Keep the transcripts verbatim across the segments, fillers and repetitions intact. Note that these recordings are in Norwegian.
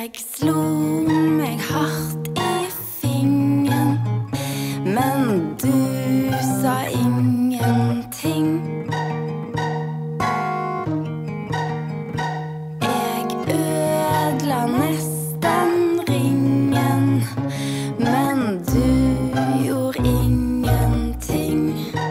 Jeg slo meg hardt i fingeren, men du sa ingenting. Jeg ødela nesten ringen, men du gjorde ingenting.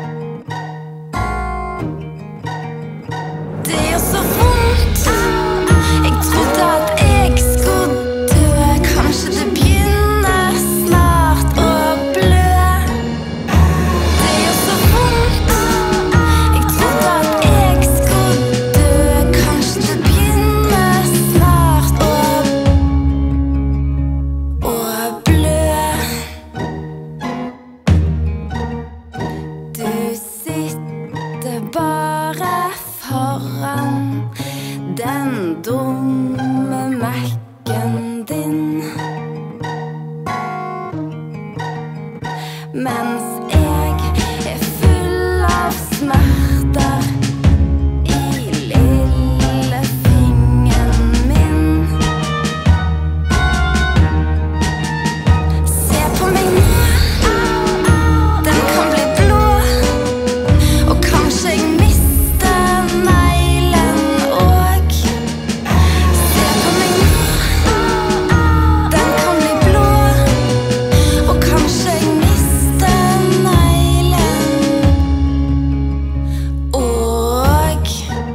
Det gjør så vondt. Jeg trodde at jeg skulle dø. Kanskje det begynner snart å blø. Det gjør så vondt. Jeg trodde at jeg skulle dø. Kanskje det begynner snart å å blø. Du sitter bare foran den dumme Mac-en din, mens jeg er full av smerter i lillefingeren min. Se på meg nå, den kan bli blå, og kanskje jeg mister neglen og se på meg nå, den kan bli blå, og kanskje jeg mister neglen og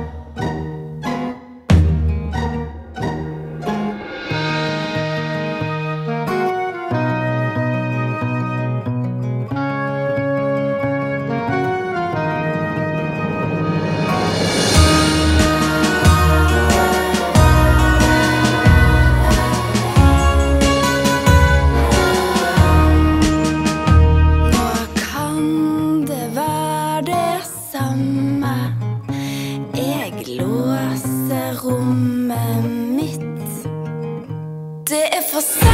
nå kan det være det samme. Jeg låser rommet mitt. Det er for sent.